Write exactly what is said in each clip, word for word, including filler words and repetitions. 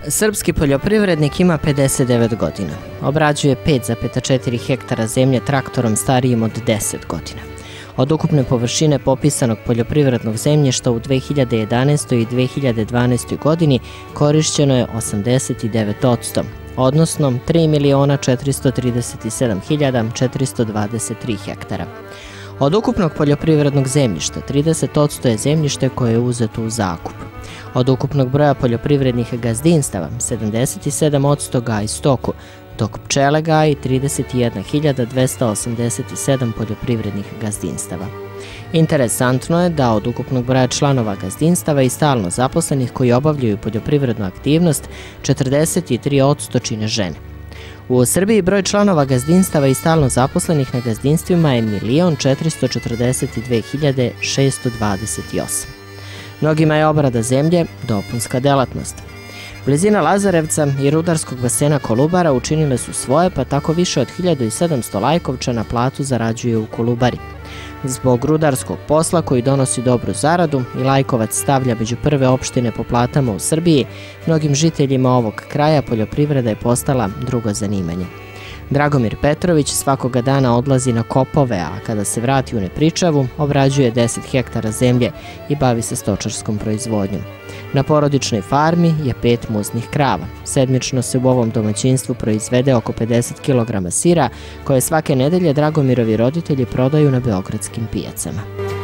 Srpski poljoprivrednik ima pedeset devet godina. Obrađuje pet zarez četiri hektara zemlje traktorom starijim od deset godina. Od ukupne površine popisanog poljoprivrednog zemljišta u dve hiljade jedanaestoj i dve hiljade dvanaestoj godini korišćeno je osamdeset devet posto, odnosno tri miliona četiristo trideset sedam hiljada četiristo dvadeset tri hektara. Od ukupnog poljoprivrednog zemljišta trideset posto je zemljište koje je uzeto u zakup. Od ukupnog broja poljoprivrednih gazdinstava sedamdeset sedam posto gaji stoku, dok pčele gaji trideset jedna hiljada dvesta osamdeset sedam poljoprivrednih gazdinstava. Interesantno je da od ukupnog broja članova gazdinstava i stalno zaposlenih koji obavljaju poljoprivrednu aktivnost, četrdeset tri posto čine žene. U Srbiji broj članova gazdinstava i stalno zaposlenih na gazdinstvima je milion četiristo četrdeset dve hiljade šesto dvadeset osam. Mnogima je obrada zemlje dopunska delatnost. Blizina Lazarevca i rudarskog basena Kolubara učinile su svoje, pa tako više od hiljadu sedamsto Lajkovčana platu zarađuje u Kolubari. Zbog rudarskog posla koji donosi dobru zaradu i Lajkovac stavlja među prve opštine po platama u Srbiji, mnogim žiteljima ovog kraja poljoprivreda je postala drugo zanimanje. Dragomir Petrović svakoga dana odlazi na kopove, a kada se vrati u Nepričavu, obrađuje deset hektara zemlje i bavi se stočarskom proizvodnjom. Na porodičnoj farmi je pet muznih krava. Sedmično se u ovom domaćinstvu proizvede oko pedeset kilograma sira, koje svake nedelje Dragomirovi roditelji prodaju na beogradskim pijacama.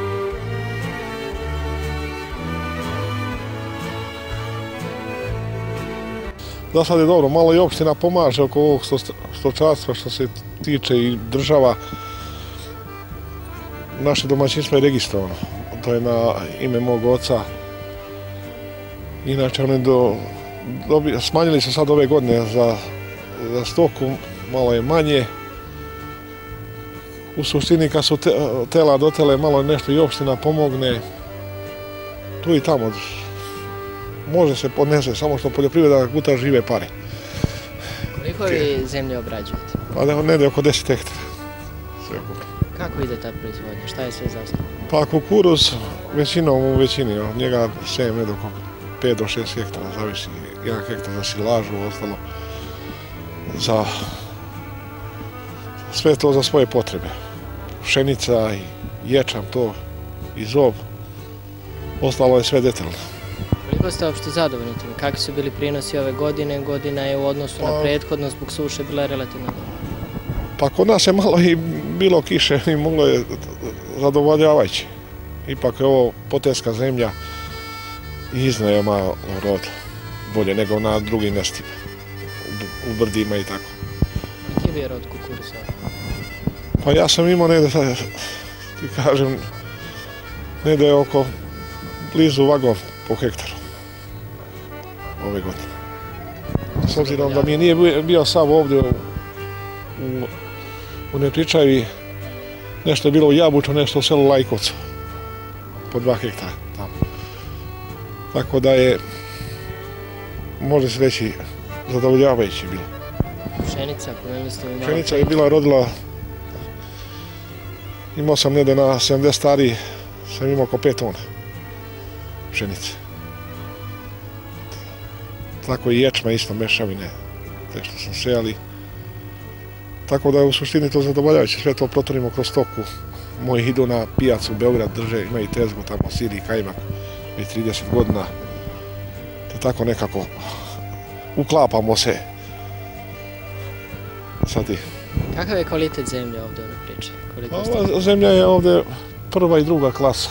Da sad je dobro, malo i opština pomaže oko ovog stočarstva što se tiče i država. Naše domaćinstvo je registrovano, to je na ime mog oca. Inače, oni do, dobi, smanjili su sad ove godine za, za stoku, malo je manje. U suštini kad su te, tela dotele, malo nešto i opština pomogne. Tu i tamo. Može se podnese, samo što poljoprivreda guta žive pare. Koliko vi zemlje obrađujete? Pa negdje oko deset hektara. Kako ide ta proizvodnja? Šta je sve zastupno? Pa kukuruz većinom u većini, od njega sejem negdje oko pet do šest hektara, zavisi. Jedan hektar za silažu, ostalo za sve to za svoje potrebe. Pšenica i ječam to i zob, ostalo je sve detaljno. Koliko ste uopšte zadovoljni tim? Kakvi su bili prinosi ove godine? Godina je u odnosu na prethodno zbog suše bila relativno dobra. Pa kod nas je malo i bilo kiše i moglo je zadovoljavajući. Ipak je ovo poteska zemlja i iznaje malo rod bolje nego na drugim mjestima, u brdima i tako. Kje bi je rod kukuruza? Pa ja sam imao negdje, ti kažem, negdje oko blizu vagon po hektaru ove godine. S obzirom da mi nije bio sav ovdje u, u Nepričavi, nešto je bilo u Jabuču, nešto u selu Lajkovcu, po dva hektara tamo. Tako da je, može se reći, zadovoljavajući bilo. Pšenica, pomenuli ste mi malo. Pšenica je bila rodila, imao sam negdje na sedamdeset stari, sam imao oko pet tona pšenice. Tako i ječma isto, mešavine, te što sam sejali. Tako da je u suštini to zadovoljavajuće, sve to protorimo kroz stoku. Moji idu na pijacu u Beograd, drže, ima i tezgu tamo, sir i kajmak, već trideset godina. Te tako nekako uklapamo se. Sad i... Kakav je kvalitet zemlje ovdje u Nepričavi? Ova zemlja je ovdje prva i druga klasa.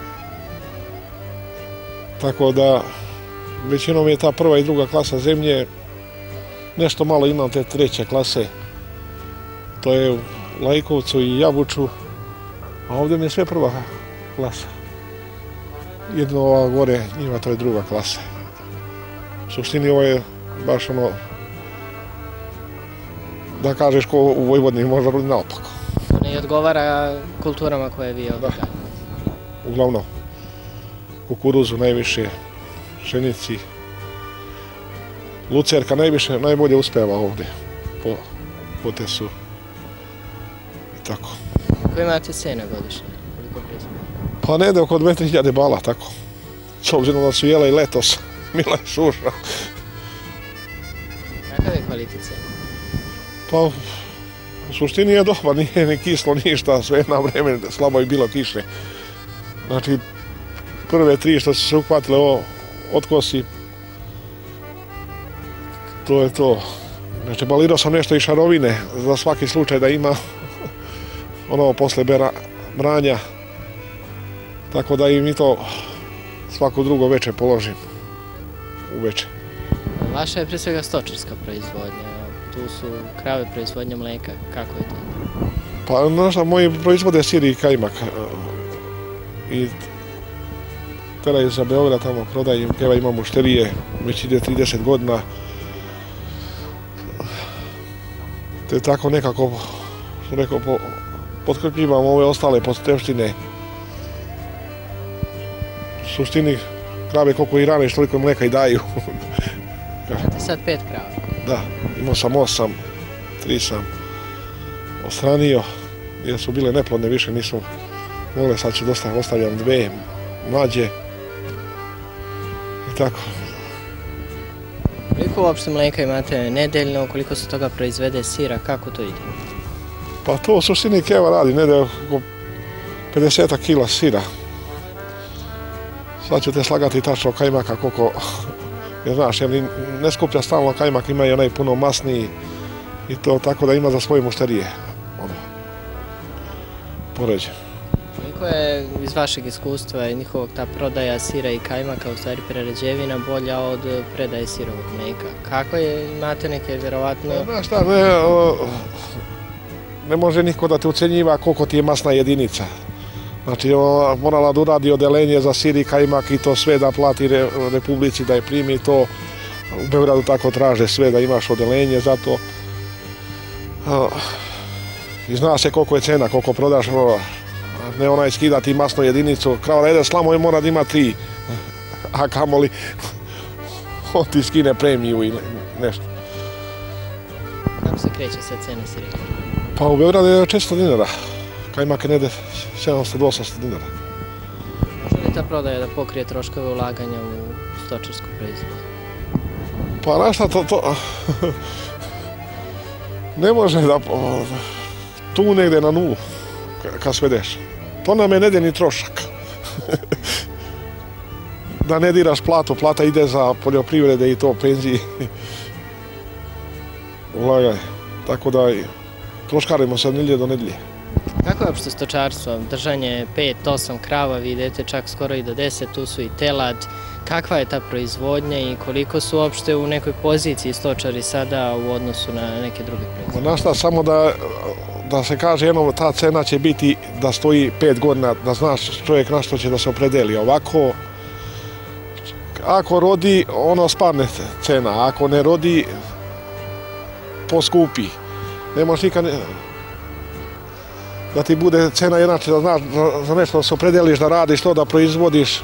Tako da većinom je ta prva i druga klasa zemlje, nešto malo imam te treće klase, to je u Lajkovcu i Jabuču, a ovdje mi je sve prva klasa. Jedno ova gore, njima to je druga klasa. U suštini ovo je baš ono, da kažeš ko u Vojvodini, možda rodi naopako. Ne odgovara kulturama koje vi ovdje gledate? Uglavnom, kukuruzu najviše, pšenici, lucerka najviše, najbolje uspeva ovdje po potesu i tako. Koje imate cene godišnje? Koliko proizvodite? Pa negdje oko dve do tri hiljade bala, tako. S obzirom da su jela i letos, mila je suša. Kakav je kvalitet sjemena? Pa, u suštini je dobar, nije ni kislo ništa, sve na vreme, slabo je bilo kiše. Znači, prve tri što su se uhvatile o otkosi, to je to. Znači, balirao sam nešto i šarovine, za svaki slučaj da ima ono posle bera, branja, tako da i mi to svako drugo veče položim uveče. Vaša je pre svega stočarska proizvodnja, tu su krave proizvodnje mleka, kako je to? Pa, znaš, moji proizvode sir i kajmak i teraju za Beograd, tamo prodaju, evo imam mušterije, već ide trideset godina. Te tako nekako, što rekao, po, potkrpljivam ove ostale posteštine. U suštini, krave koliko i raniš, toliko mleka i daju. Imate sad pet krava? Da, imao sam osam, tri sam ostranio, jer su bile neplodne, više nisu mogle, sad ću dosta, ostavljam dve mlađe i tako. Koliko uopšte mleka imate nedeljno, koliko se toga proizvede sira, kako to ide? Pa to u suštini Keva radi, nedeljno oko pedeset kila sira. Sad ću te slagati tačno kajmaka koliko, jer znaš, jer ne skuplja stalno kajmak, ima i onaj puno masniji i to tako da ima za svoje mušterije. Ono, poređe. Koliko je iz vašeg iskustva i njihovog ta prodaja sira i kajmaka, u stvari prerađevina, bolja od predaje sirovog mleka? Kako je, imate neke vjerovatno... Znaš šta, ne, ne može niko da te ucenjiva koliko ti je masna jedinica. Znači, morala da uradi odelenje za sir i kajmak i to sve da plati Republici, da je primi to. U Beogradu tako traže sve da imaš odelenje, zato i zna se koliko je cena, koliko prodaš, ne onaj skidati masnu jedinicu. Krava da jede slamo i mora da ima tri, a kamoli on ti skine premiju i nešto. Kako se kreće sad cena sira? Pa u Beogradu je četiristo dinara. Kajmak je negde sedamsto do osamsto dinara. Može li ta prodaja da pokrije troškove ulaganja u stočarsku proizvodnju? Pa znaš šta, to, to ne može da tu negde na nulu kad svedeš. To nam je nedeljni trošak. Da ne diraš platu, plata ide za poljoprivrede i to, penziji. Ulaganje. Tako da troškarimo se od nedelje do nedelje. Kako je uopšte stočarstvo? Držanje pet, osam krava, vi idete čak skoro i do deset, tu su i telad. Kakva je ta proizvodnja i koliko su uopšte u nekoj poziciji stočari sada u odnosu na neke druge proizvodnje? Znaš šta, samo da, da se kaže jednom, ta cena će biti da stoji pet godina, da znaš čovjek na što će da se opredeli. Ovako, ako rodi, ono spadne cena, ako ne rodi, poskupi. Ne možeš nikad da ti bude cena jednače, da znaš za nešto da se opredeliš, da radiš to, da proizvodiš.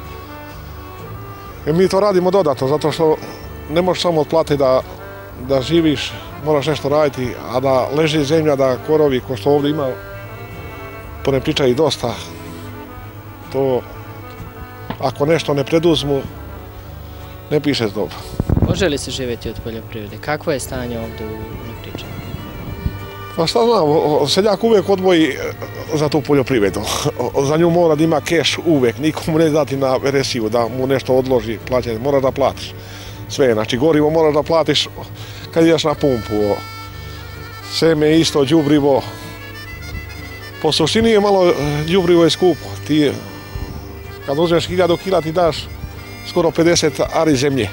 Jer mi to radimo dodatno, zato što ne možeš samo od plate da, da živiš, moraš nešto raditi, a da leži zemlja, da korovi, ko što ovdje ima, po ne pričaju dosta, to ako nešto ne preduzmu, ne piše dobro. Može li se živjeti od poljoprivrede? Kakvo je stanje ovdje u Nepričanu? Pa šta znam, seljak uvijek odvoji za tu poljoprivredu. Za nju mora da ima keš uvijek, nikomu ne dati na veresiju da mu nešto odloži plaćanje, moraš da platiš. Sve, znači gorivo moraš da platiš kad ideš na pumpu. Seme isto, đubrivo. Po suštini je malo đubrivo je skupo. Ti, kad uzmeš hiljadu kila ti daš skoro pedeset ari zemlje.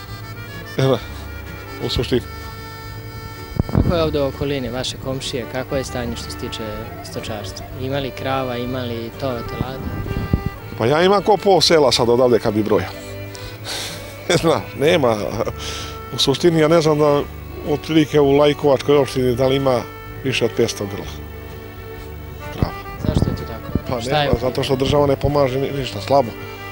U suštini. Kako je ovdje u okolini, vaše komšije, kako je stanje što se tiče stočarstva? Ima li krava, ima li tova, telada? Pa ja imam ko pol sela sad odavde kad bi brojao. Ne znam, nema. U suštini ja ne znam da otprilike u Lajkovačkoj opštini da li ima više od petsto grla. Krava. Zašto je to tako? Pa Šta nema, je zato što država ne pomaže ništa, slabo.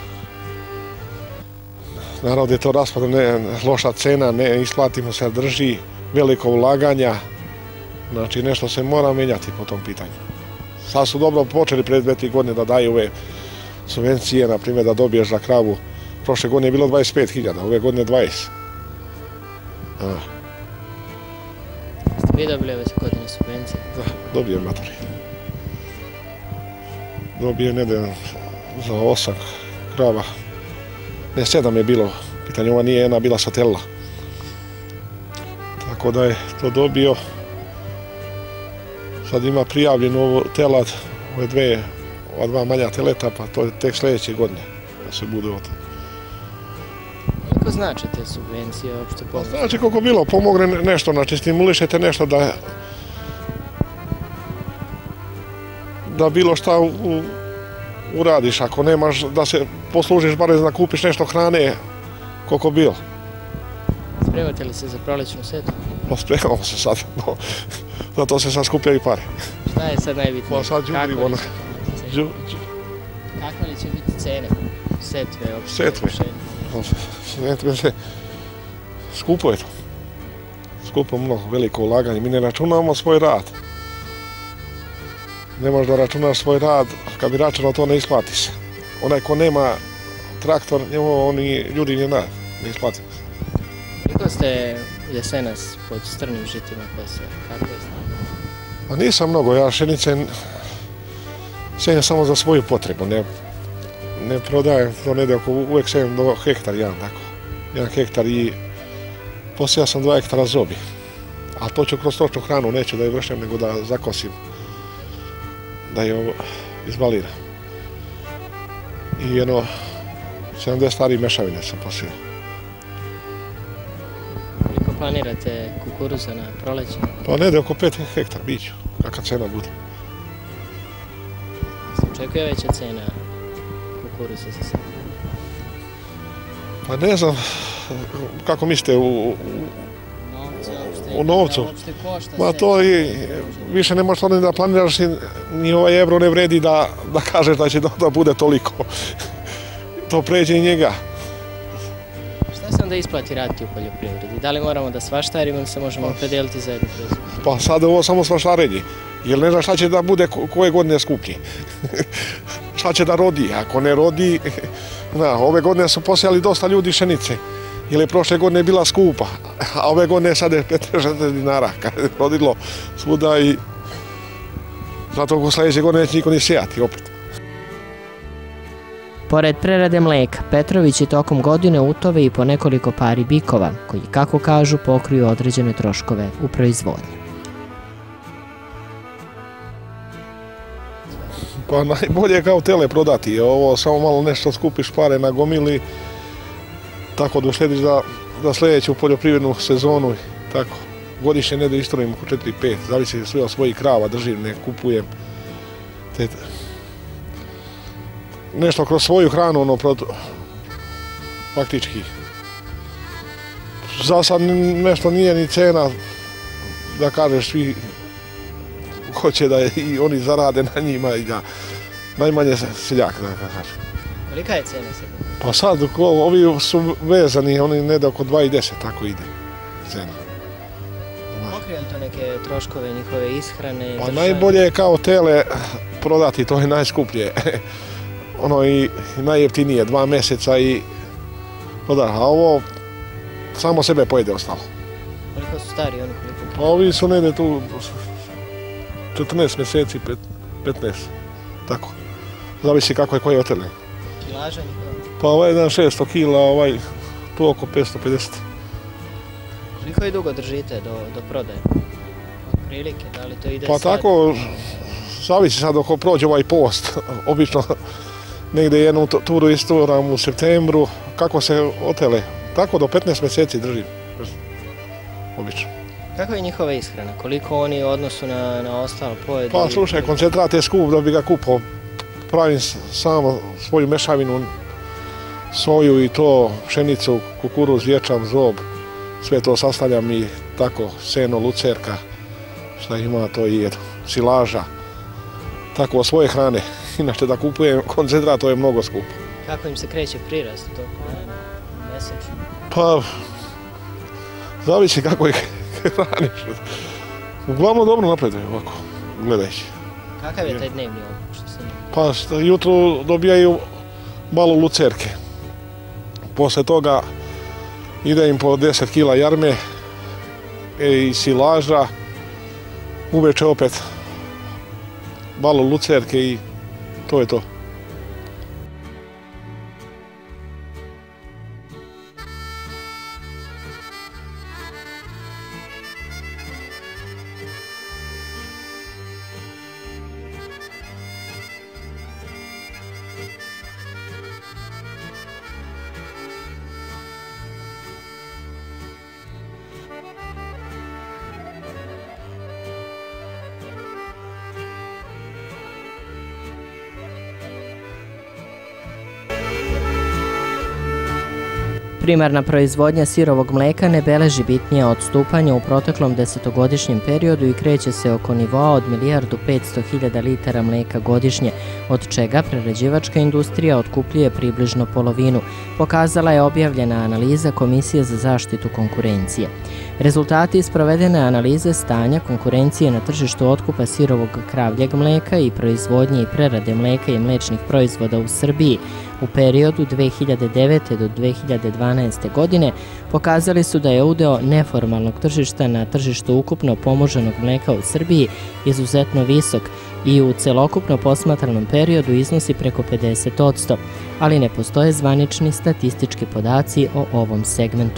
Naravno je to raspad, ne, loša cena, ne isplatimo se, drži, veliko ulaganja, znači nešto se mora menjati po tom pitanju. Sad su dobro počeli pred dve tri godine da daju ove subvencije, na primjer da dobiješ za kravu. Prošle godine je bilo dvadeset pet hiljada, ove godine dvadeset. Vi dobili ove godine subvencije? Da, dobijem matori. Dobijem jedan za osam krava. Ne, sedam je bilo. Pitanje, ova nije jedna bila satella. Tako da je to dobio. Sad ima prijavljeno ovo telad, ove dve, ova dva manja teleta, pa to je tek sljedeće godine da se bude od. Koliko znači te subvencije uopšte pomoći? Znači koliko bilo, pomogne nešto, znači stimulišete nešto da da bilo šta u, u, uradiš, ako nemaš da se poslužiš, bar da kupiš nešto hrane, koliko bilo. Spremate li se za prolećnu setvu? Pa spremamo se sad, no, zato se sad skupljaju pare. Šta je sad najbitnije? Pa sad đubrivo. Kakve li će biti cene setve? Setve? Setve se... Skupo je to. Skupo, mnogo, veliko ulaganje. Mi ne računamo svoj rad. Ne možeš da računaš svoj rad, kad bi računao to ne isplati se. Onaj ko nema traktor, njemu oni ljudi ne da, ne isplati se. Koliko ste jesenas pod strnim žitima posle? Kako je stanje? Pa nisam mnogo, ja pšenice sejem samo za svoju potrebu, ne, ne prodajem to negdje oko, uvijek sejem do hektar, jedan tako. Jedan hektar i posijao sam dva hektara zobi. A to ću kroz stočnu hranu, neću da je vršem, nego da zakosim, da je izbaliram. I jedno sedamdeset stari mešavine sam posijao. Koliko planirate kukuruza na proleće? Pa negdje oko pet hektara, bit ću, kakva cena bude. Se očekuje veća cena kukuruza za sad? Pa ne znam, kako mislite, u, u novcu? Ma to i više ne možeš to da planiraš, ni ovaj euro ne vredi da, da kažeš da će da bude toliko. To pređe i njega. Šta se onda isplati raditi u poljoprivredi? Da li moramo da svaštarimo ili se možemo opredijeliti za jednu proizvodnju? Pa sad je ovo samo svaštarenje, jer ne znam šta će da bude koje godine skuplje. Šta će da rodi, ako ne rodi, na, ove godine su posijali dosta ljudi pšenice, jer je prošle godine bila skupa, a ove godine sad je pedeset dinara, kad je rodilo svuda i zato u sljedeće godine neće niko ni sijati opet. Pored prerade mleka, Petrovići tokom godine utove i po nekoliko pari bikova, koji, kako kažu, pokriju određene troškove u proizvodnji. Pa najbolje je kao tele prodati, ovo samo malo nešto skupiš pare na gomili, tako da uštediš za, za sljedeću poljoprivrednu sezonu, tako. Godišnje ne da istrojim oko četiri pet, zavisi sve od svojih krava, držim, ne kupujem. Te, nešto kroz svoju hranu, ono, prod, faktički. Za sad nešto nije ni cena, da kažeš svi hoće da i oni zarade na njima i da najmanje seljak, da kažem. Kolika je cena sad? Pa sad, ovi su vezani, oni ne da oko dva i deset, tako ide cena. Pokrije li to neke troškove njihove ishrane? Pa najbolje je kao tele prodati, to je najskuplje. Ono i najjeftinije, dva mjeseca i no da, a ovo samo sebe pojede ostalo. Koliko su stari oni? Koliko? Pa ovi su negdje tu četrnaest mjeseci, petnaest, tako. Zavisi kako je koji otele. Kilaža njihova? Pa ovaj jedan šesto kila, ovaj tu oko petsto pedeset. Koliko je dugo držite do, do prodaje? Od prilike, da li to ide pa sad? Pa tako, zavisi sad dok prođe ovaj post. Obično negdje jednu turu isturam u septembru, kako se otele, tako do petnaest mjeseci držim. Obično. Kako je njihova ishrana? Koliko oni u odnosu na, na ostalo pojedu? Pa slušaj, koncentrat je skup da bi ga kupao. Pravim samo svoju mešavinu, soju i to, pšenicu, kukuruz, ječam, zob. Sve to sastavljam i tako, seno, lucerka, šta ima to i jedu, silaža. Tako, svoje hrane. Inače da kupujem koncentrat, to je mnogo skupo. Kako im se kreće prirast to mesečno? Pa, zavisi kako ih hraniš. Uglavnom dobro napreduje ovako, gledajući. Kakav je taj dnevni obrok što se njima? Pa što jutro dobijaju malo lucerke. Posle toga ide im po deset kila jarme i silaža uveče opet malo lucerke i to je to. Primarna proizvodnja sirovog mleka ne beleži bitnije odstupanja u proteklom desetogodišnjem periodu i kreće se oko nivoa od milijardu petsto hiljada litara mleka godišnje, od čega prerađivačka industrija otkupljuje približno polovinu, pokazala je objavljena analiza Komisije za zaštitu konkurencije. Rezultati iz provedene analize stanja konkurencije na tržištu otkupa sirovog kravljeg mleka i proizvodnje i prerade mleka i mlečnih proizvoda u Srbiji u periodu dve hiljade devete do dve hiljade dvanaeste. godine pokazali su da je udeo neformalnog tržišta na tržištu ukupno pomoženog mleka u Srbiji izuzetno visok i u celokupno posmatranom periodu iznosi preko pedeset posto, ali ne postoje zvanični statistički podaci o ovom segmentu.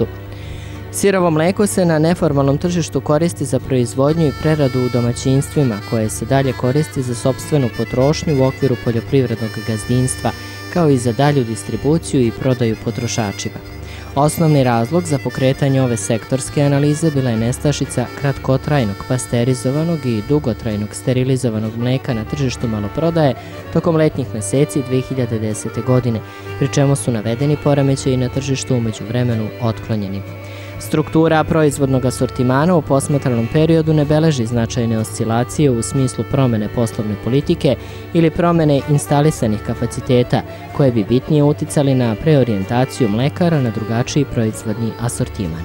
Sirovo mleko se na neformalnom tržištu koristi za proizvodnju i preradu u domaćinstvima, koje se dalje koristi za sopstvenu potrošnju u okviru poljoprivrednog gazdinstva, kao i za dalju distribuciju i prodaju potrošačima. Osnovni razlog za pokretanje ove sektorske analize bila je nestašica kratkotrajnog pasterizovanog i dugotrajnog sterilizovanog mleka na tržištu maloprodaje tokom letnjih meseci dve hiljade desete. godine, pri čemu su navedeni poremećaji na tržištu u međuvremenu otklonjeni. Struktura proizvodnog asortimana u posmatranom periodu ne beleži značajne oscilacije u smislu promene poslovne politike ili promene instalisanih kapaciteta, koje bi bitnije uticali na preorijentaciju mlekara na drugačiji proizvodni asortiman.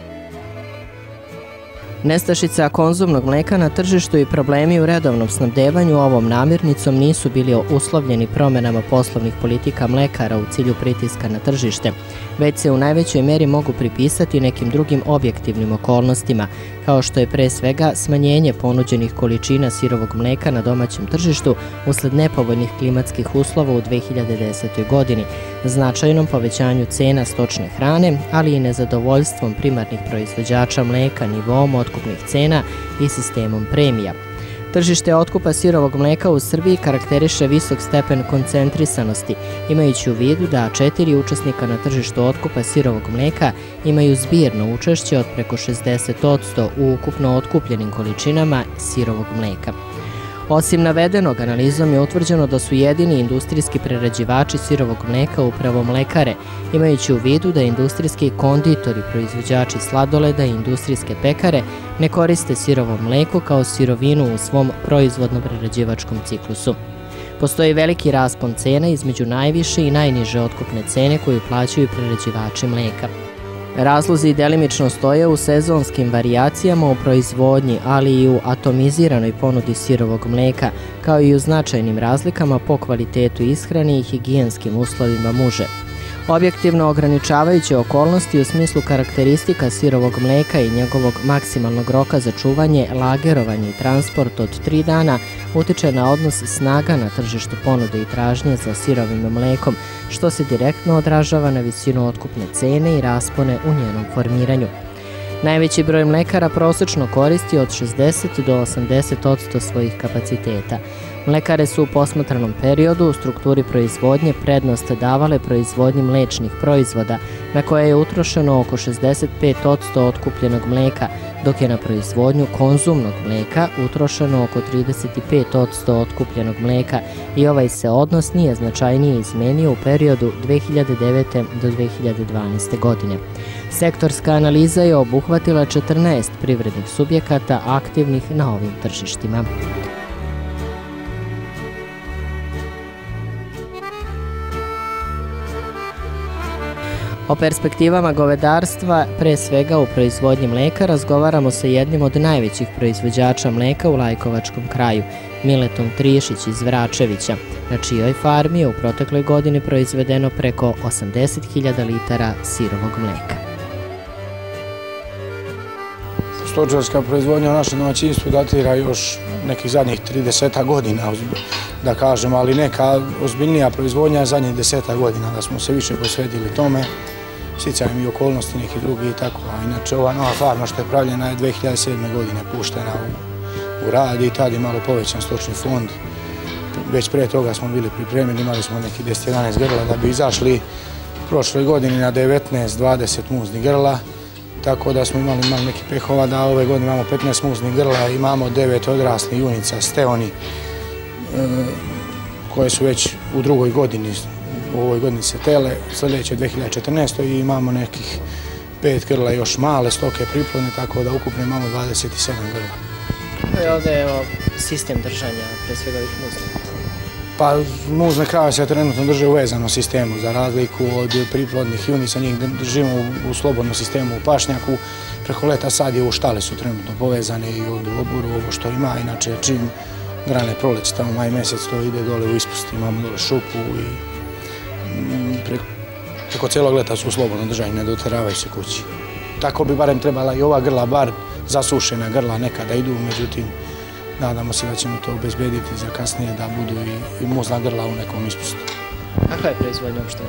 Nestašica konzumnog mleka na tržištu i problemi u redovnom snabdevanju ovom namirnicom nisu bili uslovljeni promenama poslovnih politika mlekara u cilju pritiska na tržište, već se u najvećoj meri mogu pripisati nekim drugim objektivnim okolnostima, kao što je pre svega smanjenje ponuđenih količina sirovog mleka na domaćem tržištu usled nepovoljnih klimatskih uslova u dve hiljade desetoj. godini, značajnom povećanju cena stočne hrane, ali i nezadovoljstvom primarnih proizvođača mleka nivom otkupnih cena i sistemom premija. Tržište otkupa sirovog mleka u Srbiji karakteriše visok stepen koncentrisanosti, imajući u vidu da četiri učesnika na tržištu otkupa sirovog mleka imaju zbirno učešće od preko šezdeset posto u ukupno otkupljenim količinama sirovog mleka. Osim navedenog, analizom je utvrđeno da su jedini industrijski prerađivači sirovog mleka upravo mlekare, imajući u vidu da industrijski konditori, proizvođači sladoleda i industrijske pekare ne koriste sirovo mleko kao sirovinu u svom proizvodno-prerađivačkom ciklusu. Postoji veliki raspon cena između najviše i najniže otkupne cene koju plaćaju prerađivači mleka. Razlozi delimično stoje u sezonskim varijacijama u proizvodnji, ali i u atomiziranoj ponudi sirovog mleka, kao i u značajnim razlikama po kvalitetu ishrane i higijenskim uslovima muže. Objektivno ograničavajuće okolnosti u smislu karakteristika sirovog mleka i njegovog maksimalnog roka za čuvanje, lagerovanje i transport od tri dana utiče na odnos snaga na tržištu ponude i tražnje za sirovim mlekom, što se direktno odražava na visinu otkupne cene i raspone u njenom formiranju. Najveći broj mlekara prosečno koristi od šezdeset do osamdeset posto svojih kapaciteta. Mlekare su u posmatranom periodu u strukturi proizvodnje prednost davale proizvodnji mlečnih proizvoda, na koje je utrošeno oko šezdeset pet posto otkupljenog mleka, dok je na proizvodnju konzumnog mleka utrošeno oko trideset pet posto otkupljenog mleka i ovaj se odnos nije značajnije izmenio u periodu dve hiljade devete. do dve hiljade dvanaeste. godine. Sektorska analiza je obuhvatila četrnaest privrednih subjekata aktivnih na ovim tržištima. O perspektivama govedarstva, pre svega u proizvodnji mleka, razgovaramo sa jednim od najvećih proizvođača mleka u Lajkovačkom kraju, Miletom Trišić iz Vračevića, na čijoj farmi je u protekloj godini proizvedeno preko osamdeset hiljada litara sirovog mleka. stočarska proizvodnja u našem domaćinstvu datira još nekih zadnjih trideset godina, da kažem, ali neka ozbiljnija proizvodnja zadnjih deseta godina, da smo se više posvetili tome, sticajem i okolnosti neki drugi i tako. A inače, ova nova farma što je pravljena je dve hiljade sedme godine puštena u, u rad i tad je malo povećan stočni fond. Već pre toga smo bili pripremili, imali smo neki deset jedanaest grla da bi izašli prošle godine na devetnaest dvadeset muznih grla, tako da smo imali malo neki pehova da ove godine imamo petnaest muznih grla, imamo devet odraslih junica steoni koje su već u drugoj godini, u ovoj godini se tele, sljedeće dve hiljade četrnaeste. i imamo nekih pet grla još male stoke priplodne, tako da ukupno imamo dvadeset sedam grla. Ovdje je sistem držanja, pre svega ovih muznih. Pa muzne krave se trenutno drže u vezanom sistemu, za razliku od priplodnih junica, njih držimo u slobodnom sistemu u pašnjaku, preko leta sad je u štale su trenutno povezane i ovdje u oboru ovo što ima, inače čim grane proleće, tamo maj mjesec to ide dole u ispusti, imamo dole šupu i preko cijelog leta su u slobodnom držanju, ne doteravaju se kući. Tako bi barem trebala i ova grla, bar zasušena grla nekada idu, međutim, nadamo se da ćemo to obezbediti za kasnije da budu i muzna grla u nekom ispustu. Kakva je proizvodnja uopšte?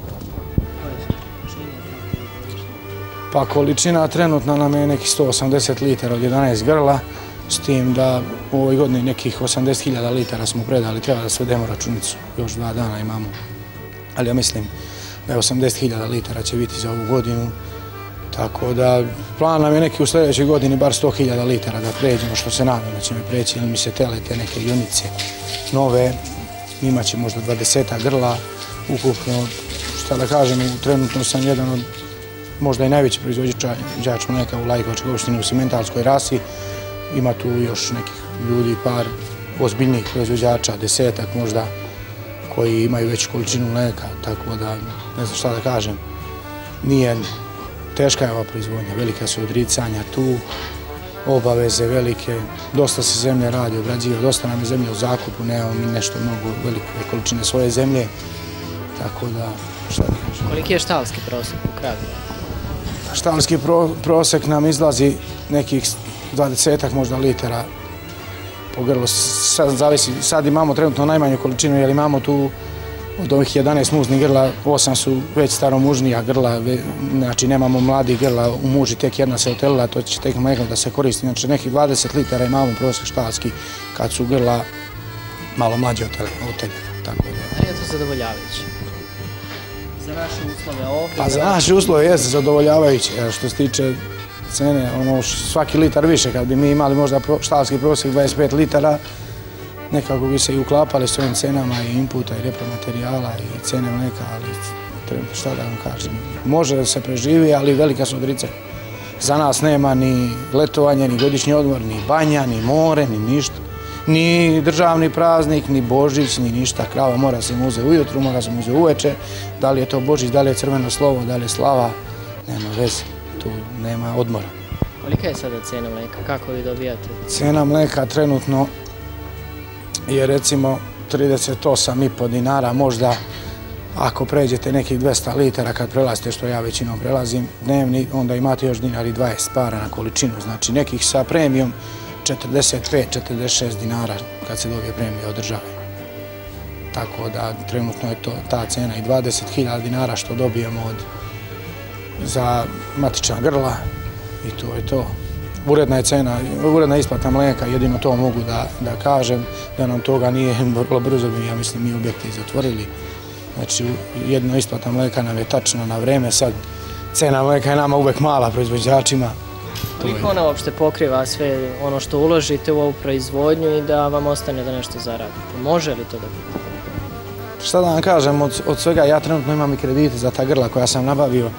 Pa količina trenutna nam je nekih sto osamdeset litara od jedanaest grla, s tim da u ovoj godini nekih osamdeset hiljada litara smo predali, treba da svedemo računicu, još dva dana imamo. Ali ja mislim da je osamdeset hiljada litara će biti za ovu godinu, tako da plan nam je neki u sljedećoj godini bar sto hiljada litara da pređemo, što se nadam da ćemo preći, ili mi se tele te neke junice nove, imat će možda dvadeset grla ukupno, šta da kažem, trenutno sam jedan od možda i najveći proizvođač mleka u Lajkovačkoj opštini u simentalskoj rasi, ima tu još nekih ljudi, par ozbiljnih proizvođača, desetak možda, koji imaju veću količinu mleka, tako da ne znam šta da kažem, nije teška je ova proizvodnja, velika su odricanja tu, obaveze velike, dosta se zemlje radi, obrađiva, dosta nam je zemlje u zakupu, nemamo mi nešto mnogo velike količine svoje zemlje, tako da šta da kažem. Koliki je štalski prosek u kravi? Štalski prosek nam izlazi nekih dvadesetak možda litara po grlu, sad zavisi, sad imamo trenutno najmanju količinu jer imamo tu od ovih jedanaest muznih grla, osam su već staromužnija grla, znači nemamo mladih grla, u muži tek jedna se otelila, to će tek mleko da se koristi, znači nekih dvadeset litara imamo prosek štalski kad su grla malo mlađe oteljena, tako da. Da li je to zadovoljavajuće? Za naše uslove ovdje? Pa za naše uslove jeste zadovoljavajuće, što se tiče cene, ono svaki litar više, kad bi mi imali možda štalski prosek dvadeset pet litara, nekako bi se i uklapali s ovim cenama i inputa i repromaterijala i cene mleka, ali šta da vam kažem, može da se preživi, ali velika su odricanja. Za nas nema ni letovanja, ni godišnji odmor, ni banja, ni more, ni ništa. Ni državni praznik, ni Božić, ni ništa. Krava mora se muze ujutru, mora se muze uveče. Da li je to Božić, da li je crveno slovo, da li je slava, nema veze, tu nema odmora. Kolika je sada cena mleka? Kako vi dobijate? Cena mleka trenutno je recimo trideset osam i po dinara, možda ako pređete nekih dvesta litara kad prelazite, što ja većinom prelazim dnevni, onda imate još dinar i dvadeset para na količinu, znači nekih sa premijom četrdeset pet do četrdeset šest dinara kad se dobije premija od države. Tako da trenutno je to ta cena i dvadeset hiljada dinara što dobijemo od, za matična grla i to je to. Uredna je cena, uredna isplata mleka, jedino to mogu da, da kažem, da nam toga nije vrlo brzo bi, ja mislim, mi objekti zatvorili. Znači, jedno isplata mleka nam je tačno na vreme, sad cena mleka je nama uvek mala proizvođačima. Koliko ona uopšte pokriva sve ono što uložite u ovu proizvodnju i da vam ostane da nešto zaradite? Može li to da bude? Šta da vam kažem, od, od svega ja trenutno imam i kredite za ta grla koja sam nabavio,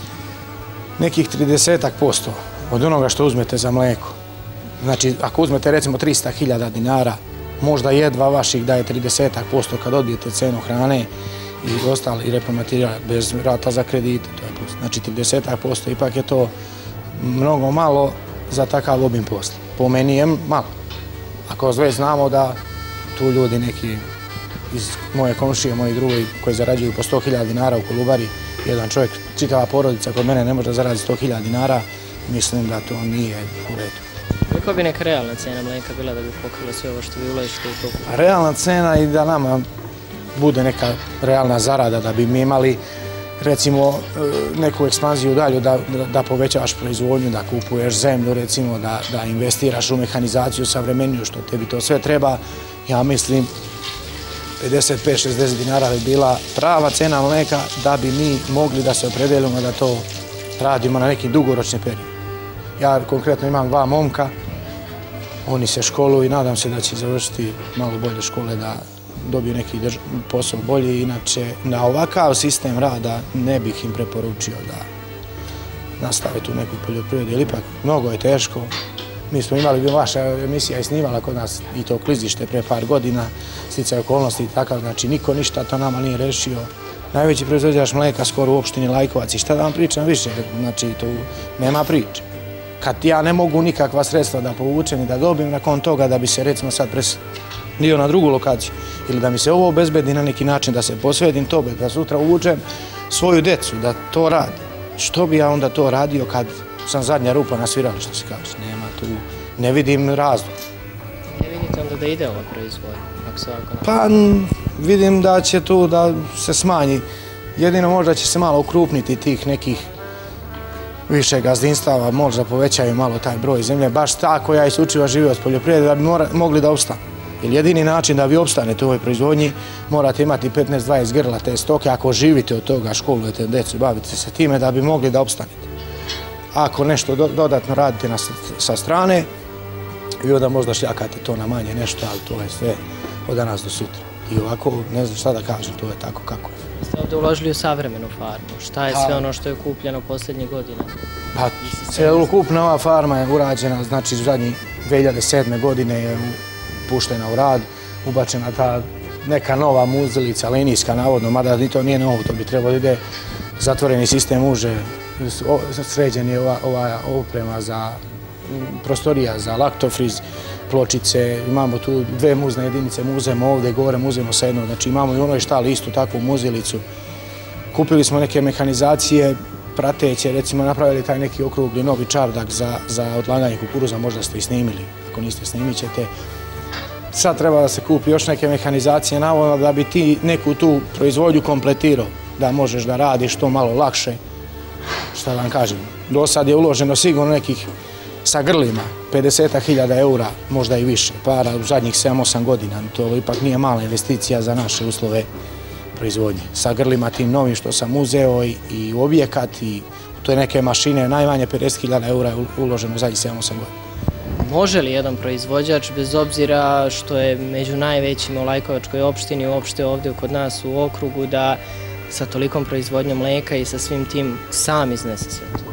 nekih trideset posto od onoga što uzmete za mleko. Znači, ako uzmete recimo trista hiljada dinara, možda jedva vaših daje trideset posto kad odbijete cenu hrane i ostali repromaterijal bez rata za kredite. Znači, trideset posto ipak je to mnogo malo za takav obim posla. Po meni je malo. Ako već znamo da tu ljudi neki iz moje komšije, moji drugi koji zarađuju po sto hiljada dinara u Kolubari, jedan čovjek, čitava porodica kod mene ne može da zaradi sto hiljada dinara, mislim da to nije u redu. Koliko bi neka realna cena mlijeka bila da bi pokrila sve ovo što vi ulažete u toku? Realna cena i da nama bude neka realna zarada, da bi mi imali recimo neku ekspanziju dalju, da, da povećavaš proizvodnju, da kupuješ zemlju, recimo da, da investiraš u mehanizaciju savremeniju, što tebi to sve treba. Ja mislim pedeset pet šezdeset dinara bi bila prava cena mlijeka da bi mi mogli da se opredelimo da to radimo na neki dugoročni period. Ja konkretno imam dva momka, oni se školuju i nadam se da će završiti malo bolje škole, da dobiju neki posao bolji. Inače, na ovakav sistem rada ne bih im preporučio da nastave tu neku poljoprivredu, jer ipak mnogo je teško. Mi smo imali, vaša emisija je snimala kod nas i to klizište pre par godina, sticaj okolnosti i takav, znači niko ništa to nama nije rešio. Najveći proizvođač mlijeka skoro u opštini Lajkovac i šta da vam pričam više, znači tu nema priče. Kad ja ne mogu nikakva sredstva da povučem i da dobijem nakon toga da bi se recimo sad preselio na drugu lokaciju ili da mi se ovo obezbedi na neki način, da se posvetim tobe, da sutra uvučem svoju decu, da to radi. Što bi ja onda to radio kad sam zadnja rupa na svirali, što se kaže, nema tu, ne vidim razlog. Ne vidite onda da ide ova proizvodnja, ako se ovako napravi? Pa vidim da će tu da se smanji, jedino možda će se malo ukrupniti tih nekih više gazdinstava, možda povećaju malo taj broj zemlje, baš tako ja isključivo živio od poljoprivrede da bi mogli da opstanu. Jer jedini način da vi opstanete u ovoj proizvodnji morate imati petnaest dvadeset grla te stoke, ako živite od toga, školujete decu, bavite se time da bi mogli da opstanete. Ako nešto dodatno radite sa strane, vi onda možda šljakate to na manje nešto, ali to je sve od danas do sutra. I ovako, ne znam šta da kažem, to je tako kako je. Ste ovdje uložili u savremenu farmu. Šta je sve ono što je kupljeno posljednjih godina? Pa, celokupna ova farma je urađena, znači u zadnjih dve hiljade sedme. godine je puštena u rad, ubačena ta neka nova muzilica, linijska navodno, mada ni to nije novo, to bi trebalo ide zatvoreni sistem uže, sređen je ova oprema za prostorija, za laktofriz, pločice, imamo tu dve muzne jedinice, muzemo ovdje, gore muzemo sa jednom, znači imamo i u onoj štali istu takvu muzilicu. Kupili smo neke mehanizacije prateće, recimo napravili taj neki okrugli novi čardak za odlaganje kukuruza, možda ste i snimili, ako niste snimit ćete. Sad treba da se kupi još neke mehanizacije navodno da bi ti neku tu proizvodnju kompletirao, da možeš da radiš to malo lakše, šta da vam kažem. Do sad je uloženo sigurno nekih sa grlima, pedeset hiljada eura, možda i više, para u zadnjih sedam osam godina. To ipak nije mala investicija za naše uslove proizvodnje. Sa grlima tim novim što sam uzeo i u objekat i u toj neke mašine, najmanje pedeset hiljada eura je uloženo u zadnjih sedam osam godina. Može li jedan proizvođač, bez obzira što je među najvećima u Lajkovačkoj opštini, uopšte ovdje kod nas u okrugu, da sa tolikom proizvodnjom mlijeka i sa svim tim sam iznese sve to?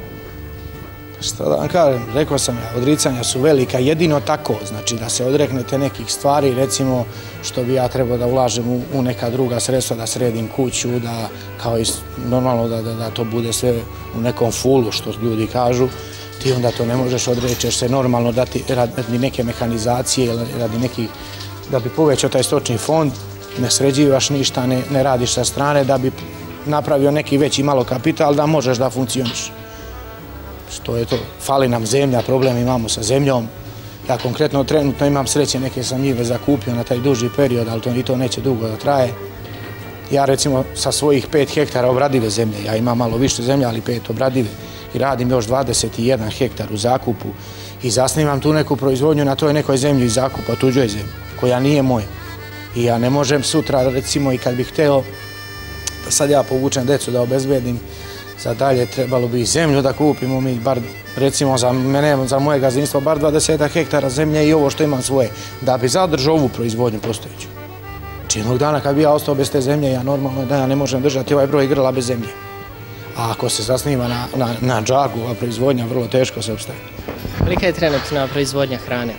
Šta da vam kažem, rekao sam ja, odricanja su velika, jedino tako, znači da se odreknete nekih stvari, recimo što bi ja trebao da ulažem u neka druga sredstva, da sredim kuću, da kao i normalno da to bude sve u nekom fullu, što ljudi kažu, ti onda to ne možeš odreći, jer se normalno dati radi neke mehanizacije ili radi nekih, da bi povećao taj stočni fond, ne sređivaš ništa, ne radiš sa strane, da bi napravio neki veći malo kapital, da možeš da funkcioniš. Što je to, fali nam zemlja, problem imamo sa zemljom. Ja konkretno trenutno imam sreće, neke sam njive zakupio na taj duži period, ali to i to neće dugo da traje. Ja recimo sa svojih pet hektara obradive zemlje, ja imam malo više zemlje, ali pet obradive, i radim još dvadeset jedan hektar u zakupu i zasnivam tu neku proizvodnju na toj nekoj zemlji iz zakupa, tuđoj zemlji, koja nije moja. I ja ne možem sutra, recimo, i kad bih hteo, da sad ja povučem decu da obezbedim, za dalje trebalo bi zemlju da kupimo mi, bar recimo za mene, za moje gazdinstvo, bar dvadeset hektara zemlje i ovo što imam svoje, da bi zadržao ovu proizvodnju postojeću. Jednog dana kad bi ja ostao bez te zemlje, ja normalno da ja ne možem držati ovaj broj grla bez zemlje. A ako se zasniva na džagu, ova proizvodnja vrlo teško se obstaje. Kolika je trenutna proizvodnja hrane?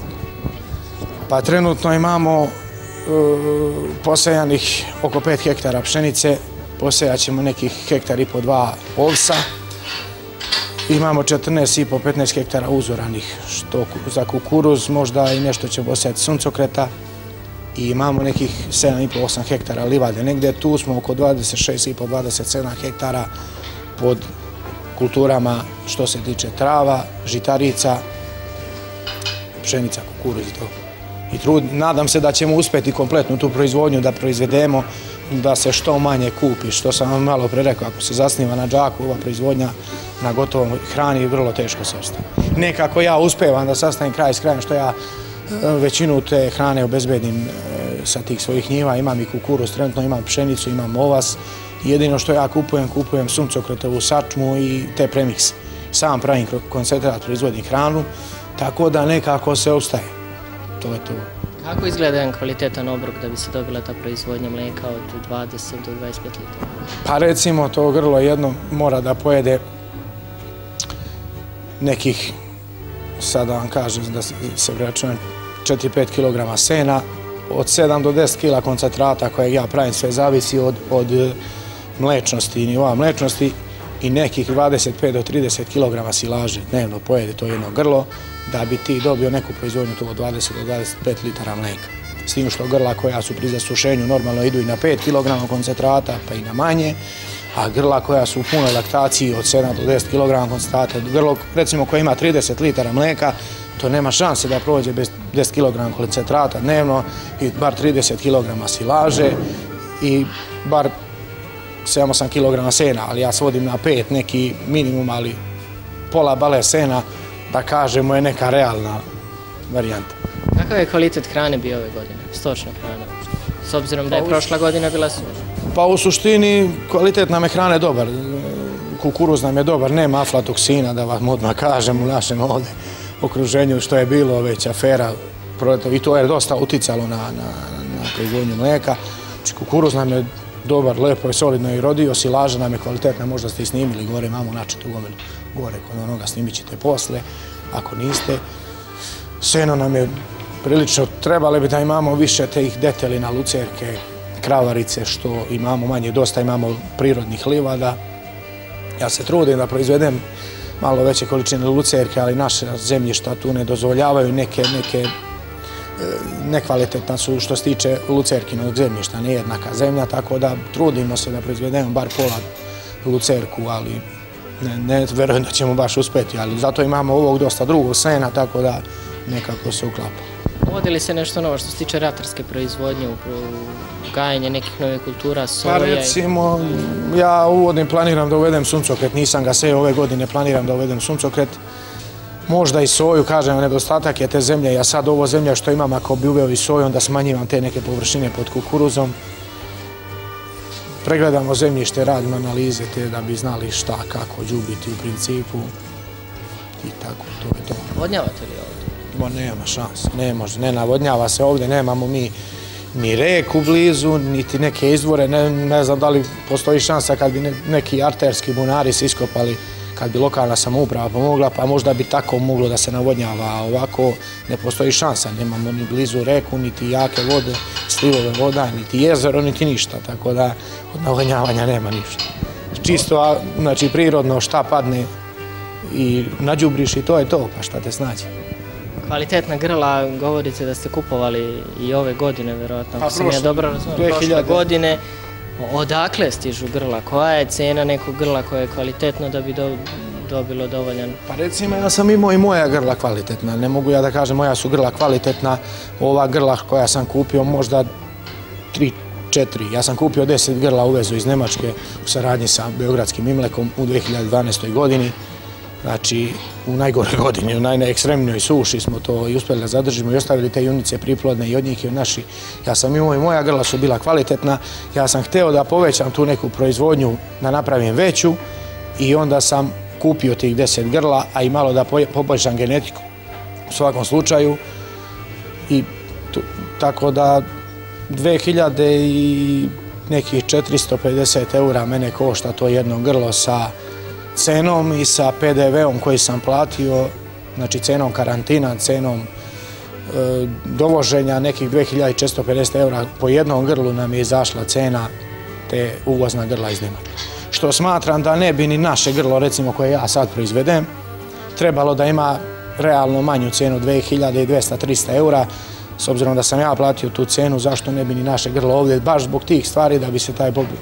Pa trenutno imamo posejanih oko pet hektara pšenice, posejat ćemo nekih hektar i po dva ovsa, imamo četrnaest i po petnaest hektara uzoranih za kukuruz, možda i nešto će posejati suncokreta, i imamo nekih sedam i po osam hektara livade. Negde tu smo oko dvadeset šest i po dvadeset sedam hektara pod kulturama što se tiče trava, žitarica, pšenica, kukuruz i to. I trud, nadam se da ćemo uspjeti kompletnu tu proizvodnju da proizvedemo, da se što manje kupi, što sam vam malo pre rekao, ako se zasniva na džaku, ova proizvodnja na gotovom hrani vrlo teško se ostaje. Nekako ja uspevam da sastavim kraj s krajem, što ja većinu te hrane obezbedim sa tih svojih njiva, imam i kukuruz, trenutno imam pšenicu, imam ovas, jedino što ja kupujem, kupujem suncokretovu sačmu i te premikse. Sam pravim koncentrat, proizvodim hranu, tako da nekako se ostaje. To je to. Kako izgleda jedan kvalitetan obrok da bi se dobila ta proizvodnja mlijeka od dvadeset do dvadeset pet litara? Pa recimo to grlo jedno mora da pojede nekih, sada vam kažem da se vraćujem, četiri do pet kilograma sena, od sedam do deset kila koncentrata kojeg ja pravim, sve zavisi od, od mlečnosti i nivoa mlečnosti, i nekih dvadeset pet do trideset kilograma silaže dnevno pojede to jedno grlo, da bi ti dobio neku proizvodnju to od dvadeset do dvadeset pet litara mlijeka. S tim što grla koja su pri zasušenju normalno idu i na pet kilograma koncentrata, pa i na manje, a grla koja su u punoj laktaciji od sedam do deset kilograma koncentrata, grlo recimo koje ima trideset litara mlijeka, to nema šanse da prođe bez deset kilograma koncentrata dnevno i bar trideset kilograma silaže i bar sedam do osam kilograma sena, ali ja svodim na pet neki minimum, ali pola bale sena, da kažemo, je neka realna varijanta. Kakav je kvalitet hrane bio ove godine, stočna hrana, s obzirom da je prošla godina bila suša? Pa u suštini kvalitet nam je hrane dobar, kukuruz nam je dobar, nema aflatoksina, da vam odmah kažem, u našem ovdje okruženju, što je bilo već afera, i to je dosta uticalo na, na, na proizvodnju mlijeka. Znači, kukuruz nam je dobar, lepo je, solidno i rodio, silaža nam je kvalitetna, možda ste i snimili, gore imamo načetu gomilu, gore kod onoga snimit ćete posle, ako niste. Seno nam je prilično, trebali bi da imamo više tih detelina, lucerke, kravarice, što imamo manje, dosta imamo prirodnih livada. Ja se trudim da proizvedem malo veće količine lucerke, ali naše zemljišta tu ne dozvoljavaju, neke, neke nekvalitetna su što se tiče lucerkinog zemljišta, nejednaka zemlja, tako da trudimo se da proizvedemo bar pola lucerku, ali ne, ne verujem da ćemo baš uspjeti, ali zato imamo ovog dosta drugog sena, tako da nekako se uklapa. Uvodi li se nešto novo što se tiče ratarske proizvodnje, gajanje nekih novih kultura, soja? Pa recimo, ja uvodnim planiram da uvedem suncokret, nisam ga sve ove godine, planiram da uvedem suncokret, možda i soju, kažem, nedostatak je te zemlje, ja sad ovo zemlja što imam, ako bi uveo i soju, onda smanjivam te neke površine pod kukuruzom. Pregledamo zemljište, radimo analize te da bi znali šta, kako đubiti u principu i tako, to je to. Navodnjavate li ovdje? Bo nema šanse, ne može, ne navodnjava se ovdje, nemamo mi ni reku blizu, niti neke izvore, ne, ne znam da li postoji šansa kad bi ne, neki arterski bunari se iskopali, kad bi lokalna samouprava pomogla, pa možda bi tako moglo da se navodnjava, a ovako ne postoji šansa, nemamo ni blizu reku, niti jake vode, slivove voda, niti jezero, niti ništa, tako da od navodnjavanja nema ništa. Čisto, znači prirodno šta padne i nađubriš i to je to, pa šta te snađe. Kvalitetna grla, govorite da ste kupovali i ove godine, verovatno, ako sam ja dobro razumio, prošle godine. Odakle stižu grla? Koja je cena nekog grla koje je kvalitetno da bi do, dobilo dovoljan? Pa recimo, ja sam imao i moja grla kvalitetna. Ne mogu ja da kažem moja su grla kvalitetna. Ova grla koja sam kupio možda tri, četiri. Ja sam kupio deset grla uvezu iz Nemačke u saradnji sa Beogradskim Imlekom u dve hiljade dvanaestoj. godini. Znači, u najgore godini, u najneekstremnijoj suši smo to i uspjeli da zadržimo i ostavili te junice priplodne i od njih i od naših. Ja sam imao i moja grla su bila kvalitetna. Ja sam hteo da povećam tu neku proizvodnju, da napravim veću i onda sam kupio tih deset grla, a i malo da poboljšam genetiku u svakom slučaju. I tu, tako da dve hiljade i nekih četiristo pedeset eura mene košta to jedno grlo sa cenom i sa P D V-om koji sam platio, znači cenom karantina, cenom e, dovoženja nekih dve hiljade četiristo pedeset eura po jednom grlu nam je izašla cena te uvozna grla iz Nemačke. Što smatram da ne bi ni naše grlo, recimo koje ja sad proizvedem, trebalo da ima realno manju cenu dve hiljade dvesta do trista eura, s obzirom da sam ja platio tu cenu, zašto ne bi ni naše grlo ovdje, baš zbog tih stvari da bi se taj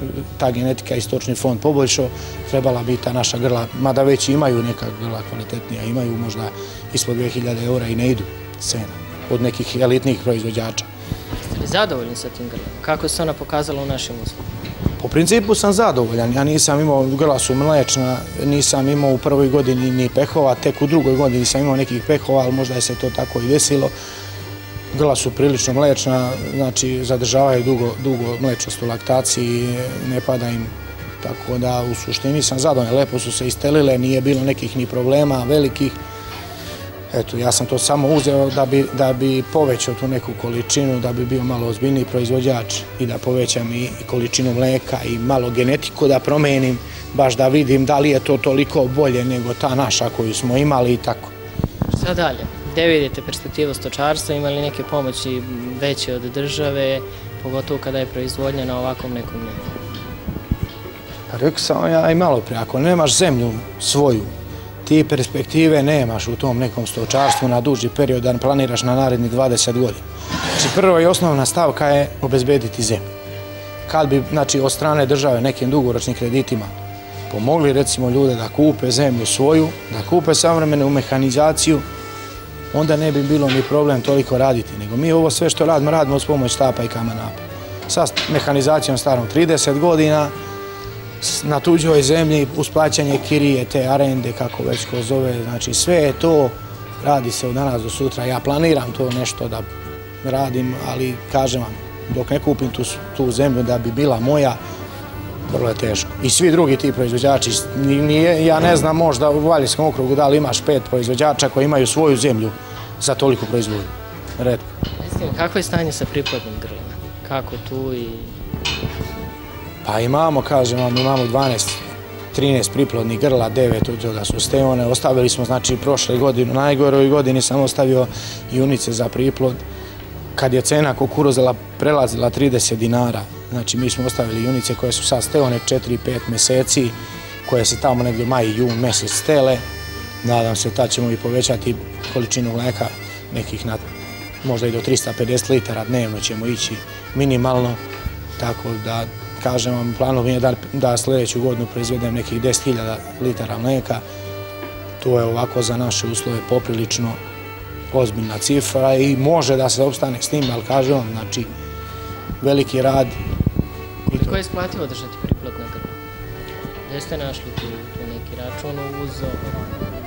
ta genetika i stočni fond poboljšao, trebala bi ta naša grla, mada već imaju neka grla kvalitetnija, imaju možda ispod dve hiljade eura i ne idu cena od nekih elitnih proizvođača. Jeste li zadovoljni sa tim grlima? Kako se ona pokazala u našim uslovima? Po principu sam zadovoljan, ja nisam imao, grla su mlečna, nisam imao u prvoj godini ni pehova, tek u drugoj godini sam imao nekih pehova, ali možda je se to tako i desilo. Grla su prilično mlečna, znači zadržavaju dugo, dugo mlečnost u laktaciji, ne pada im, tako da u suštini sam zadovoljan, lepo su se istelile, nije bilo nekih ni problema velikih. Eto, ja sam to samo uzeo da bi, da bi povećao tu neku količinu, da bi bio malo ozbiljniji proizvođač i da povećam i, i količinu mleka i malo genetiku da promenim, baš da vidim da li je to toliko bolje nego ta naša koju smo imali i tako. Šta dalje? Gde vidite perspektivu stočarstva? Ima li neke pomoći veće od države, pogotovo kada je proizvodnja na ovakvom nekom nivou? Rekao sam ja i malo prije, ako nemaš zemlju svoju, ti perspektive nemaš u tom nekom stočarstvu na duži period, da planiraš na narednih dvadeset godina. Znači, prva i osnovna stavka je obezbediti zemlju. Kad bi, znači, od strane države nekim dugoročnim kreditima pomogli, recimo, ljude da kupe zemlju svoju, da kupe savremenu mehanizaciju, onda ne bi bilo ni problem toliko raditi, nego mi ovo sve što radimo, radimo uz pomoć štapa i kamanapa. Sa mehanizacijom starom trideset godina, na tuđoj zemlji, uz plaćanje kirije, te arende, kako već ko zove, znači sve je to, radi se od danas do sutra. Ja planiram to nešto da radim, ali kažem vam, dok ne kupim tu, tu zemlju da bi bila moja, vrlo je teško. I svi drugi ti proizvođači, nije, ja ne znam možda u Valjevskom okrugu da li imaš pet proizvođača koji imaju svoju zemlju za toliko proizvodnju. Retko. Kako je stanje sa priplodnim grlima? Kako tu i... Pa imamo, kažem vam, imamo dvanaest trinaest priplodnih grla, devet od toga su steone. Ostavili smo, znači, prošle godine, u najgoroj godini sam ostavio junice za priplod. Kad je cena kukuruza prelazila trideset dinara, znači mi smo ostavili junice koje su sad steone četiri pet meseci, koje se tamo negdje maj i jun mesec stele. Nadam se da ćemo i povećati količinu mleka nekih na možda i do trista pedeset litara dnevno ćemo ići minimalno, tako da kažem vam, planov je da, da sljedeću godinu proizvedem nekih deset hiljada litara mleka. To je ovako za naše uslove poprilično ozbiljna cifra i može da se opstane s tim, ali kažem vam, znači, veliki rad. Koliko je isplativo držati priplodna grla? Gde ste našli tu, tu neki račun uz ovo?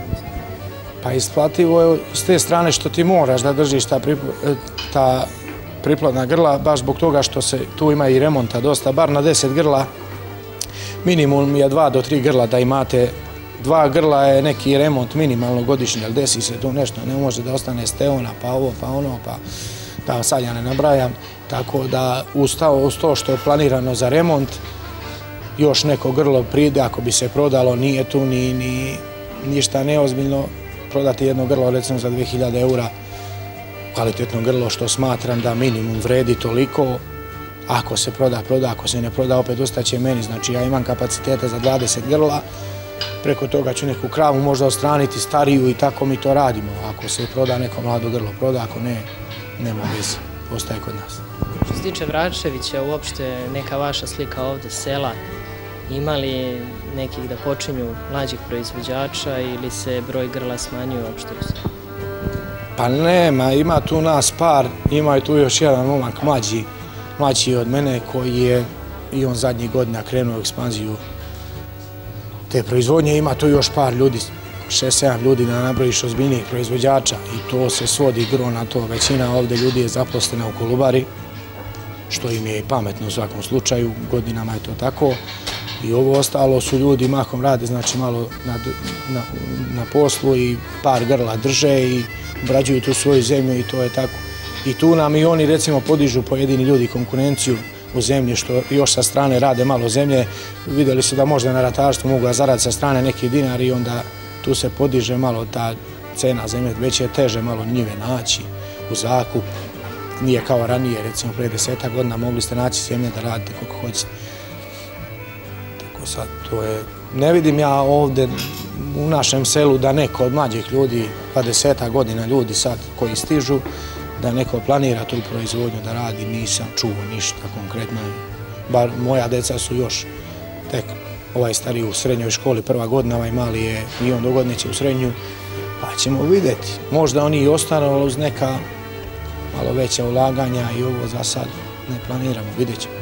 Pa isplativo je s te strane što ti moraš da držiš ta, pripl ta priplodna grla, baš zbog toga što se tu ima i remonta dosta, bar na deset grla, minimum je dva do tri grla da imate. Dva grla je neki remont minimalno godišnji, ali desi se tu nešto, ne može da ostane steona, pa ovo, pa ono, pa da sad ja ne nabrajam. Tako da uz to što je planirano za remont, još neko grlo pride, ako bi se prodalo, nije tu ni, ni ništa neozbiljno, prodati jedno grlo recimo za dve hiljade eura, kvalitetno grlo što smatram da minimum vredi toliko. Ako se proda, proda, ako se ne proda, opet ostaće meni. Znači ja imam kapacitete za dvadeset grla, preko toga ću neku kravu možda odstraniti stariju i tako mi to radimo. Ako se proda neko mlado grlo, proda, ako ne, nema veze, ostaje kod nas. Što se tiče Vračevića, uopšte neka vaša slika ovde sela, ima li nekih da počinju mlađih proizvođača ili se broj grla smanjuje uopšte u selu? Pa nema, ima tu nas par, ima i tu još jedan momak mlađi, mlađi od mene koji je i on zadnjih godina krenuo u ekspanziju te proizvodnje. Ima tu još par ljudi, šest sedam ljudi da nabrojiš ozbiljnijih proizvođača i to se svodi gro na to. Većina ovde ljudi je zaposlena u Kolubari, što im je i pametno u svakom slučaju, godinama je to tako. I ovo ostalo su ljudi mahom rade, znači malo na, na, na poslu i par grla drže i obrađuju tu svoju zemlju i to je tako. I tu nam i oni recimo podižu pojedini ljudi konkurenciju u zemlji, što još sa strane rade malo zemlje. Vidjeli su da možda na ratarstvu mogu zaraditi sa strane neki dinar i onda tu se podiže malo ta cena zemlje. Već je teže malo njive naći u zakup. Nije kao ranije, recimo prije deseta godina mogli ste naći zemlje da radite koliko hoćete. Tako sad to je... Ne vidim ja ovde u našem selu da neko od mlađih ljudi, pa deseta godina ljudi sad koji stižu, da neko planira tu proizvodnju da radi, nisam čuo ništa konkretno. bar moja deca su još tek ovaj stariji u srednjoj školi, prva godina, ovaj mali je i on dogodne će u srednju, pa ćemo vidjeti. Možda oni i ostanu, ali uz neka malo veća ulaganja i ovo za sad ne planiramo, vidjet ćemo.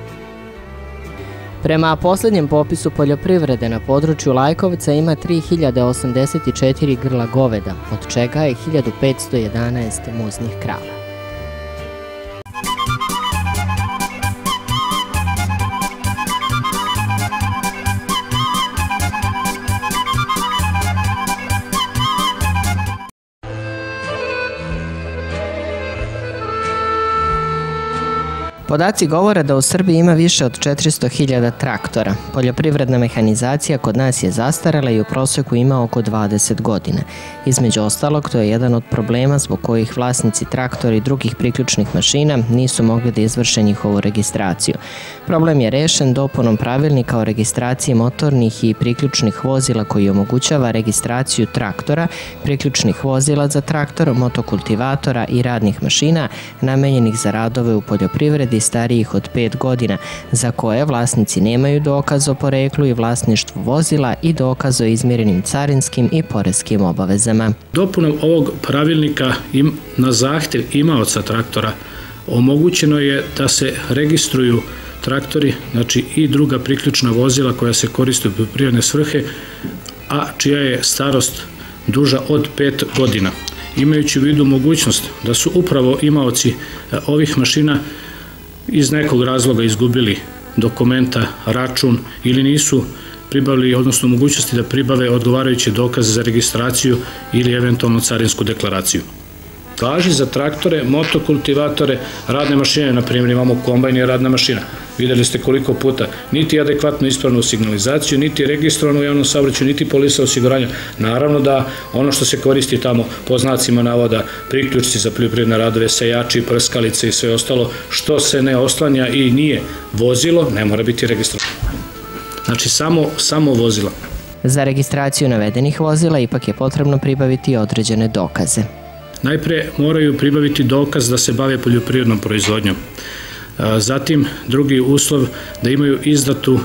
Prema posljednjem popisu poljoprivrede na području Lajkovca ima tri hiljade osamdeset četiri grla goveda, od čega je hiljadu petsto jedanaest muznih krava. Podaci govore da u Srbiji ima više od četiristo hiljada traktora. Poljoprivredna mehanizacija kod nas je zastarela i u prosjeku ima oko dvadeset godina. Između ostalog, to je jedan od problema zbog kojih vlasnici traktora i drugih priključnih mašina nisu mogli da izvrše njihovu registraciju. Problem je rešen dopunom pravilnika o registraciji motornih i priključnih vozila koji omogućava registraciju traktora, priključnih vozila za traktor, motokultivatora i radnih mašina namenjenih za radove u poljoprivredi starijih od pet godina, za koje vlasnici nemaju dokaz o poreklu i vlasništvu vozila i dokaz o izmjerenim carinskim i poreskim obavezama. Dopunom ovog pravilnika na zahtjev imaoca traktora omogućeno je da se registruju traktori, znači i druga priključna vozila koja se koriste u poljoprivredne svrhe, a čija je starost duža od pet godina. Imajući u vidu mogućnost da su upravo imaoci ovih mašina iz nekog razloga izgubili dokumenta, račun ili nisu pribavili, odnosno mogućnosti da pribave odgovarajuće dokaze za registraciju ili eventualno carinsku deklaraciju. Važi za traktore, motokultivatore, radne mašine, na primjer imamo kombajn i radna mašina. Vidjeli ste koliko puta, niti adekvatno ispravnu signalizaciju, niti registrovanu u javnom saobraćaju, niti polisa osiguranja. Naravno da ono što se koristi tamo po znacima navoda, priključci za poljoprivredne radove, sejači, prskalice i sve ostalo, što se ne oslanja i nije vozilo, ne mora biti registrovano. Znači samo, samo vozila. Za registraciju navedenih vozila ipak je potrebno pribaviti određene dokaze. Najpre moraju pribaviti dokaz da se bave poljoprivrednom proizvodnjom. Zatim, drugi uslov da imaju izdatu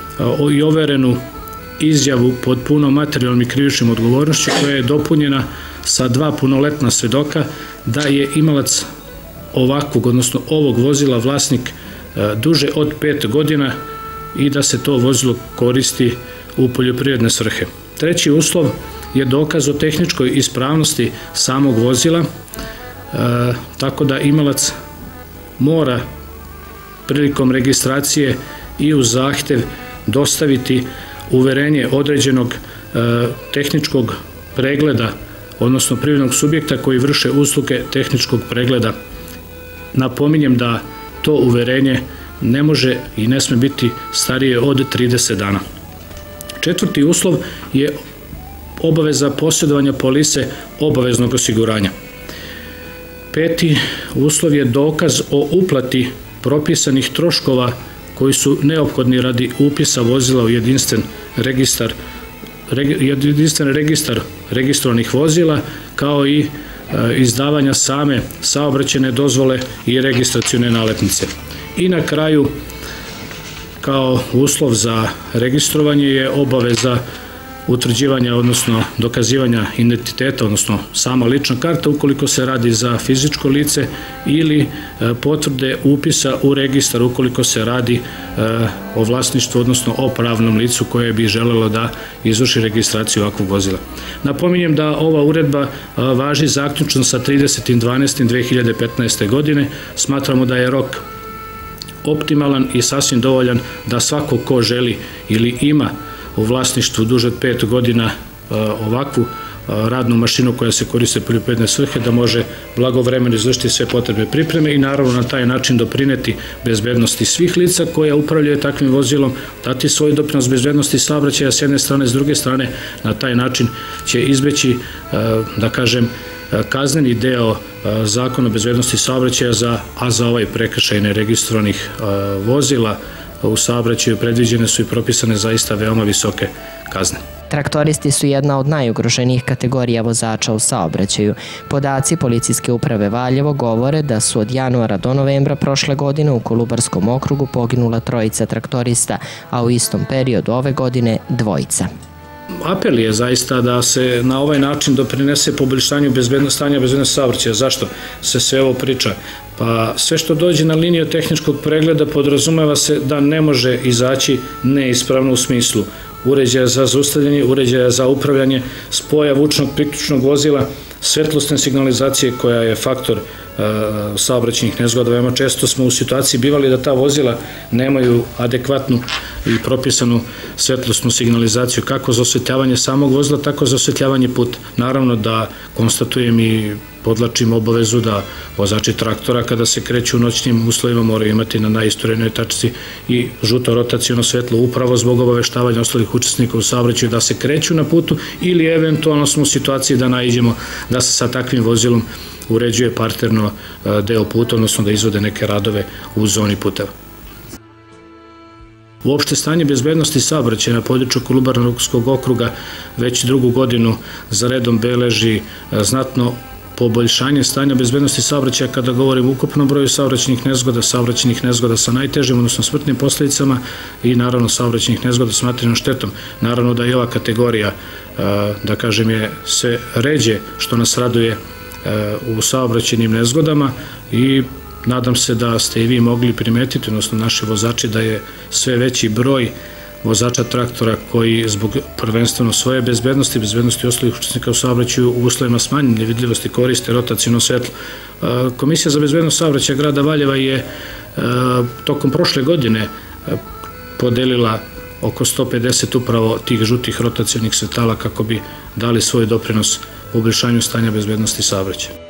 i overenu izjavu pod punom materijalnom i krivičnom odgovornošću koja je dopunjena sa dva punoletna svedoka da je imalac ovakvog, odnosno ovog vozila vlasnik duže od pet godina i da se to vozilo koristi u poljoprivredne svrhe. Treći uslov je dokaz o tehničkoj ispravnosti samog vozila, tako da imalac mora prilikom registracije i uz zahtev dostaviti uverenje određenog tehničkog pregleda, odnosno privrednog subjekta koji vrše usluge tehničkog pregleda. Napominjem da to uverenje ne može i ne sme biti starije od trideset dana. Četvrti uslov je obaveza posjedovanja polise obaveznog osiguranja. Peti uslov je dokaz o uplati propisanih troškova koji su neophodni radi upisa vozila u jedinstven registar, jedinstven registar registrovanih vozila, kao i izdavanja same saobraćajne dozvole i registracione nalepnice. I na kraju, kao uslov za registrovanje je obaveza utvrđivanja, odnosno dokazivanja identiteta, odnosno sama lična karta ukoliko se radi za fizičko lice ili potvrde upisa u registar ukoliko se radi o vlasništvu, odnosno o pravnom licu koje bi želelo da izvrši registraciju ovakvog vozila. Napominjem da ova uredba važi zaključno sa tridesetim decembrom dve hiljade petnaeste. godine. Smatramo da je rok optimalan i sasvim dovoljan da svako ko želi ili ima u vlasništvu duže od pet godina ovakvu radnu mašinu koja se koriste u poljoprivredne svrhe, da može blagovremeno izvršiti sve potrebne pripreme i naravno na taj način doprineti bezbednosti svih lica koja upravljaju takvim vozilom, dati svoj doprinos bezbednosti saobraćaja s jedne strane, s druge strane na taj način će izbeći, da kažem, kazneni deo Zakona o bezbednosti saobraćaja, a za ovaj prekršaj neregistrovanih vozila u saobraćaju predviđene su i propisane zaista veoma visoke kazne. Traktoristi su jedna od najugroženijih kategorija vozača u saobraćaju. Podaci Policijske uprave Valjevo govore da su od januara do novembra prošle godine u Kolubarskom okrugu poginula trojica traktorista, a u istom periodu ove godine dvojica. Apel je zaista da se na ovaj način doprinese poboljšanju stanja bezbednosti saobraćaja. Zašto se sve ovo priča? Pa sve što dođe na liniju tehničkog pregleda podrazumeva se da ne može izaći neispravno u smislu uređaja za zaustavljanje, uređaja za upravljanje, spoja vučnog priključnog vozila, svetlosne signalizacije koja je faktor saobraćajnih nezgoda. Veoma često smo u situaciji bivali da ta vozila nemaju adekvatnu i propisanu svetlosnu signalizaciju kako za osvetljavanje samog vozila, tako za osvetljavanje puta. Naravno da konstatujem i podlačim obavezu da vozači traktora kada se kreću u noćnim uslovima moraju imati na najisturenoj tačci i žuto rotaciono svetlo upravo zbog obaveštavanja ostalih učesnika u saobraćaju da se kreću na putu ili eventualno smo u situaciji da naiđemo da se sa takvim vozilom uređuje parterno deo puta, odnosno da izvode neke radove u zoni puteva. Uopšte stanje bezbednosti saobraćaja na području Kolubarskog okruga već drugu godinu za redom beleži znatno poboljšanje stanja bezbednosti saobraćaja kada govorim o ukupnom broju saobraćajnih nezgoda, saobraćajnih nezgoda sa najtežim, odnosno smrtnim posledicama i naravno saobraćajnih nezgoda s materijalnom štetom. Naravno da je ova kategorija, da kažem, je sve ređe što nas raduje u saobraćajnim nezgodama i nadam se da ste i vi mogli primetiti, odnosno naši vozači, da je sve veći broj vozača traktora koji zbog prvenstveno svoje bezbednosti, bezbednosti ostalih učesnika u saobraćaju u uslovima smanjene vidljivosti koriste rotaciono svetlo. Komisija za bezbednost saobraćaja grada Valjeva je tokom prošle godine podelila oko sto pedeset upravo tih žutih rotacionih svetala kako bi dali svoj doprinos poboljšanju stanja bezbednosti saobraćaja.